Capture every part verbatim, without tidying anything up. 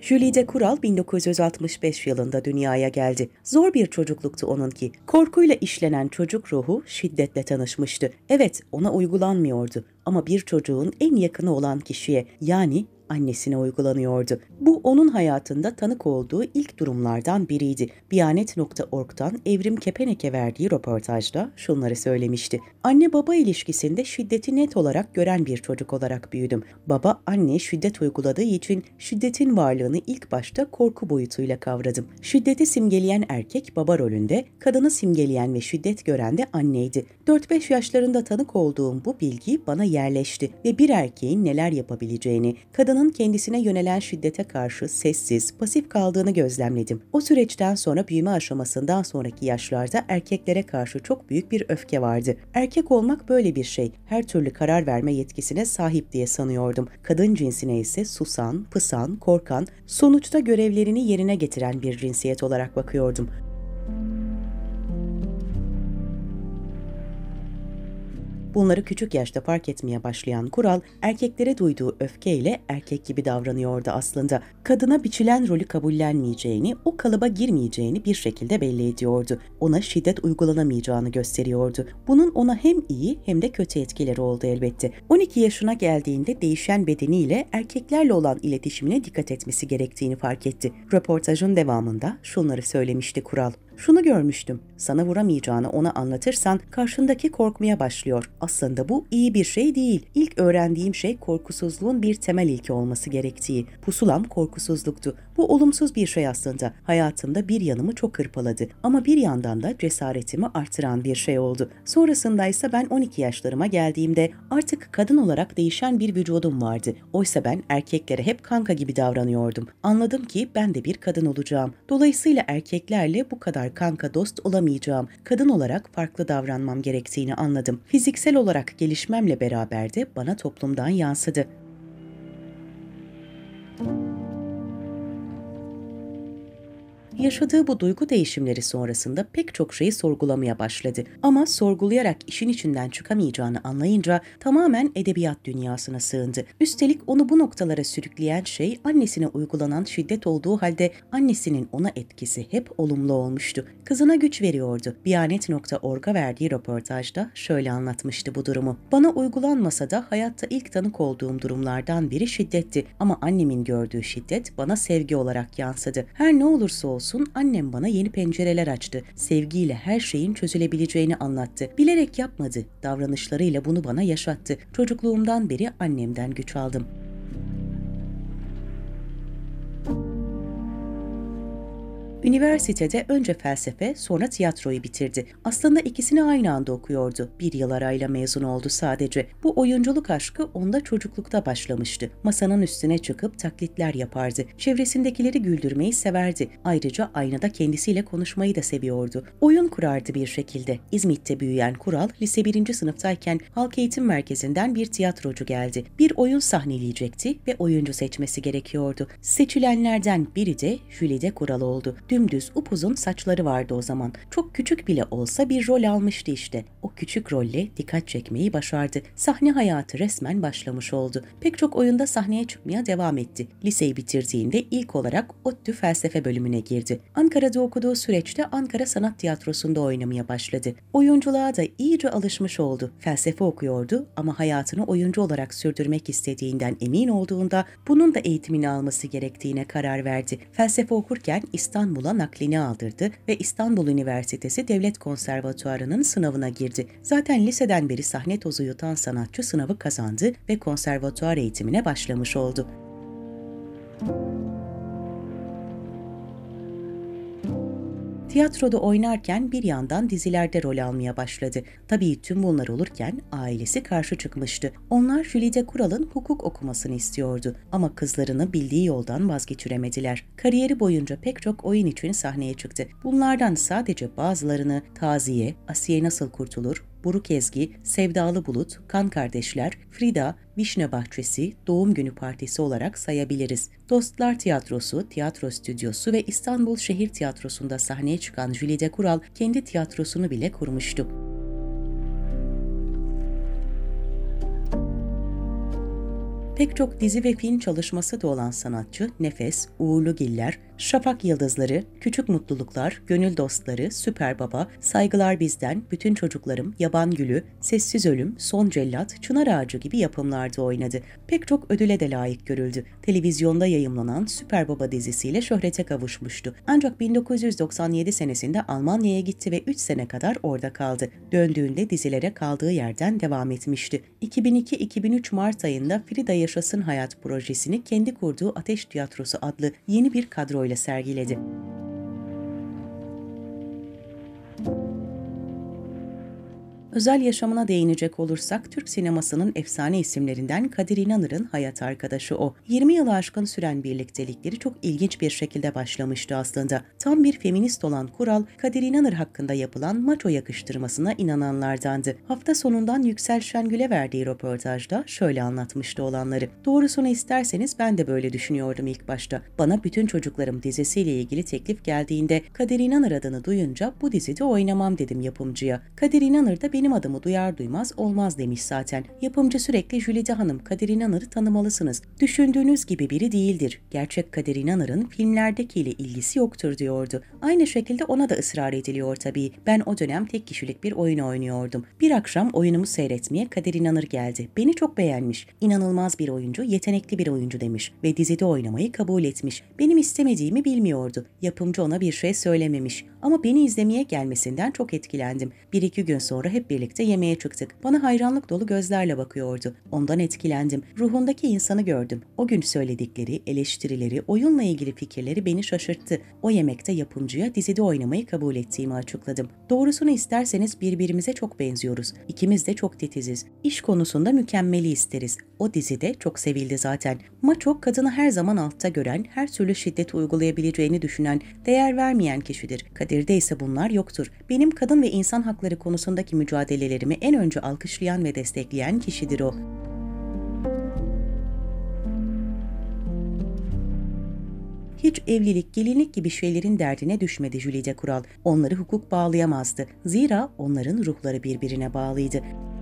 Jülide Kural bin dokuz yüz altmış beş yılında dünyaya geldi. Zor bir çocukluktu onunki. Korkuyla işlenen çocuk ruhu şiddetle tanışmıştı. Evet, ona uygulanmıyordu ama bir çocuğun en yakını olan kişiye, yani annesine uygulanıyordu. Bu onun hayatında tanık olduğu ilk durumlardan biriydi. Biyanet nokta org'dan Evrim Kepenek'e verdiği röportajda şunları söylemişti. Anne baba ilişkisinde şiddeti net olarak gören bir çocuk olarak büyüdüm. Baba anne şiddet uyguladığı için şiddetin varlığını ilk başta korku boyutuyla kavradım. Şiddeti simgeleyen erkek baba rolünde, kadını simgeleyen ve şiddet gören de anneydi. dört beş yaşlarında tanık olduğum bu bilgi bana yerleşti ve bir erkeğin neler yapabileceğini, kadının kendisine yönelen şiddete karşı sessiz, pasif kaldığını gözlemledim. O süreçten sonra büyüme aşamasından sonraki yaşlarda erkeklere karşı çok büyük bir öfke vardı. Erkek olmak böyle bir şey, her türlü karar verme yetkisine sahip diye sanıyordum. Kadın cinsine ise susan, pısan, korkan, sonuçta görevlerini yerine getiren bir cinsiyet olarak bakıyordum. Bunları küçük yaşta fark etmeye başlayan Kural, erkeklere duyduğu öfkeyle erkek gibi davranıyordu aslında. Kadına biçilen rolü kabullenmeyeceğini, o kalıba girmeyeceğini bir şekilde belli ediyordu. Ona şiddet uygulanamayacağını gösteriyordu. Bunun ona hem iyi hem de kötü etkileri oldu elbette. on iki yaşına geldiğinde değişen bedeniyle erkeklerle olan iletişimine dikkat etmesi gerektiğini fark etti. Röportajın devamında şunları söylemişti Kural. Şunu görmüştüm, sana vuramayacağını ona anlatırsan karşındaki korkmaya başlıyor. Aslında bu iyi bir şey değil. İlk öğrendiğim şey korkusuzluğun bir temel ilke olması gerektiği. Pusulam korkusuzluktu. Bu olumsuz bir şey aslında. Hayatımda bir yanımı çok hırpaladı. Ama bir yandan da cesaretimi artıran bir şey oldu. Sonrasında ise ben on iki yaşlarıma geldiğimde artık kadın olarak değişen bir vücudum vardı. Oysa ben erkeklere hep kanka gibi davranıyordum. Anladım ki ben de bir kadın olacağım. Dolayısıyla erkeklerle bu kadar kanka dost olamayacağım, kadın olarak farklı davranmam gerektiğini anladım. Fiziksel olarak gelişmemle beraber de bana toplumdan yansıdı. Yaşadığı bu duygu değişimleri sonrasında pek çok şeyi sorgulamaya başladı. Ama sorgulayarak işin içinden çıkamayacağını anlayınca tamamen edebiyat dünyasına sığındı. Üstelik onu bu noktalara sürükleyen şey annesine uygulanan şiddet olduğu halde annesinin ona etkisi hep olumlu olmuştu. Kızına güç veriyordu. Biyanet nokta org'a verdiği röportajda şöyle anlatmıştı bu durumu. Bana uygulanmasa da hayatta ilk tanık olduğum durumlardan biri şiddetti. Ama annemin gördüğü şiddet bana sevgi olarak yansıdı. Her ne olursa olsun annem bana yeni pencereler açtı. Sevgiyle her şeyin çözülebileceğini anlattı. Bilerek yapmadı. Davranışlarıyla bunu bana yaşattı. Çocukluğumdan beri annemden güç aldım. Üniversitede önce felsefe, sonra tiyatroyu bitirdi. Aslında ikisini aynı anda okuyordu. Bir yıl arayla mezun oldu sadece. Bu oyunculuk aşkı onda çocuklukta başlamıştı. Masanın üstüne çıkıp taklitler yapardı. Çevresindekileri güldürmeyi severdi. Ayrıca aynada kendisiyle konuşmayı da seviyordu. Oyun kurardı bir şekilde. İzmit'te büyüyen Kural, lise birinci sınıftayken halk eğitim merkezinden bir tiyatrocu geldi. Bir oyun sahneleyecekti ve oyuncu seçmesi gerekiyordu. Seçilenlerden biri de Jülide Kural oldu. Dümdüz upuzun saçları vardı o zaman. Çok küçük bile olsa bir rol almıştı işte. O küçük rolle dikkat çekmeyi başardı. Sahne hayatı resmen başlamış oldu. Pek çok oyunda sahneye çıkmaya devam etti. Liseyi bitirdiğinde ilk olarak ODTÜ felsefe bölümüne girdi. Ankara'da okuduğu süreçte Ankara Sanat Tiyatrosu'nda oynamaya başladı. Oyunculuğa da iyice alışmış oldu. Felsefe okuyordu ama hayatını oyuncu olarak sürdürmek istediğinden emin olduğunda bunun da eğitimini alması gerektiğine karar verdi. Felsefe okurken İstanbul İstanbul'a naklini aldırdı ve İstanbul Üniversitesi Devlet Konservatuarı'nın sınavına girdi. Zaten liseden beri sahne tozu yutan sanatçı sınavı kazandı ve konservatuar eğitimine başlamış oldu. Tiyatroda oynarken bir yandan dizilerde rol almaya başladı. Tabii tüm bunlar olurken ailesi karşı çıkmıştı. Onlar Jülide Kural'ın hukuk okumasını istiyordu ama kızlarını bildiği yoldan vazgeçiremediler. Kariyeri boyunca pek çok oyun için sahneye çıktı. Bunlardan sadece bazılarını Taziye, Asiye Nasıl Kurtulur, Buruk Ezgi, Sevdalı Bulut, Kan Kardeşler, Frida, Vişne Bahçesi, Doğum Günü Partisi olarak sayabiliriz. Dostlar Tiyatrosu, Tiyatro Stüdyosu ve İstanbul Şehir Tiyatrosu'nda sahneye çıkan Jülide Kural kendi tiyatrosunu bile kurmuştu. Pek çok dizi ve film çalışması da olan sanatçı, Nefes, Uğurlugiller, Şafak Yıldızları, Küçük Mutluluklar, Gönül Dostları, Süper Baba, Saygılar Bizden, Bütün Çocuklarım, Yaban Gülü, Sessiz Ölüm, Son Cellat, Çınar Ağacı gibi yapımlarda oynadı. Pek çok ödüle de layık görüldü. Televizyonda yayımlanan Süper Baba dizisiyle şöhrete kavuşmuştu. Ancak bin dokuz yüz doksan yedi senesinde Almanya'ya gitti ve üç sene kadar orada kaldı. Döndüğünde dizilere kaldığı yerden devam etmişti. iki bin iki iki bin üç Mart ayında Frida Yaşasın Hayat projesini kendi kurduğu Ateş Tiyatrosu adlı yeni bir kadroyla sergiledi. Özel yaşamına değinecek olursak Türk sinemasının efsane isimlerinden Kadir İnanır'ın hayat arkadaşı o. yirmi yılı aşkın süren birliktelikleri çok ilginç bir şekilde başlamıştı aslında. Tam bir feminist olan Kural, Kadir İnanır hakkında yapılan maço yakıştırmasına inananlardandı. Hafta sonundan Yüksel Şengül'e verdiği röportajda şöyle anlatmıştı olanları. Doğrusunu isterseniz ben de böyle düşünüyordum ilk başta. Bana Bütün Çocuklarım dizisiyle ilgili teklif geldiğinde Kadir İnanır adını duyunca bu dizide oynamam dedim yapımcıya. Kadir İnanır da benim adımı duyar duymaz olmaz demiş zaten. Yapımcı sürekli Jülide Hanım, Kadir İnanır'ı tanımalısınız. Düşündüğünüz gibi biri değildir. Gerçek Kadir İnanır'ın filmlerdekiyle ilgisi yoktur diyordu. Aynı şekilde ona da ısrar ediliyor tabii. Ben o dönem tek kişilik bir oyun oynuyordum. Bir akşam oyunumu seyretmeye Kadir İnanır geldi. Beni çok beğenmiş. İnanılmaz bir oyuncu, yetenekli bir oyuncu demiş ve dizide oynamayı kabul etmiş. Benim istemediğimi bilmiyordu. Yapımcı ona bir şey söylememiş. Ama beni izlemeye gelmesinden çok etkilendim. Bir iki gün sonra hep birlikte yemeğe çıktık. Bana hayranlık dolu gözlerle bakıyordu. Ondan etkilendim. Ruhundaki insanı gördüm. O gün söyledikleri, eleştirileri, oyunla ilgili fikirleri beni şaşırttı. O yemekte yapımcıya dizide oynamayı kabul ettiğimi açıkladım. Doğrusunu isterseniz birbirimize çok benziyoruz. İkimiz de çok titiziz. İş konusunda mükemmeli isteriz. O dizide çok sevildi zaten. Maço kadını her zaman altta gören, her türlü şiddet uygulayabileceğini düşünen, değer vermeyen kişidir. Kadir'de ise bunlar yoktur. Benim kadın ve insan hakları konusundaki mücadelelerimi en önce alkışlayan ve destekleyen kişidir o. Hiç evlilik, gelinlik gibi şeylerin derdine düşmedi Jülide Kural. Onları hukuk bağlayamazdı. Zira onların ruhları birbirine bağlıydı.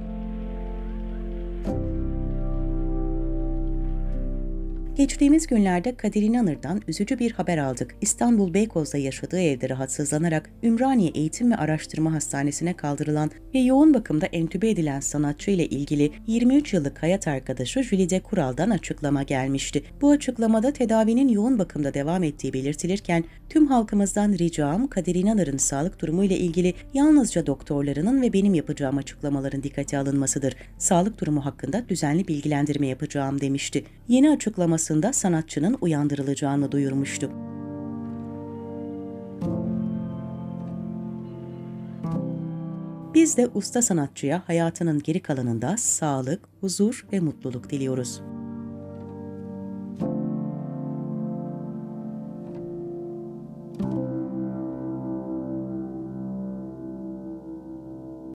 Geçtiğimiz günlerde Kadir İnanır'dan üzücü bir haber aldık. İstanbul Beykoz'da yaşadığı evde rahatsızlanarak Ümraniye Eğitim ve Araştırma Hastanesi'ne kaldırılan ve yoğun bakımda entübe edilen sanatçı ile ilgili yirmi üç yıllık hayat arkadaşı Jülide Kural'dan açıklama gelmişti. Bu açıklamada tedavinin yoğun bakımda devam ettiği belirtilirken tüm halkımızdan ricam Kadir İnanır'ın sağlık durumu ile ilgili yalnızca doktorlarının ve benim yapacağım açıklamaların dikkate alınmasıdır. Sağlık durumu hakkında düzenli bilgilendirme yapacağım demişti. Yeni açıklaması sanatçının uyandırılacağını duyurmuştu. Biz de usta sanatçıya hayatının geri kalanında sağlık, huzur ve mutluluk diliyoruz.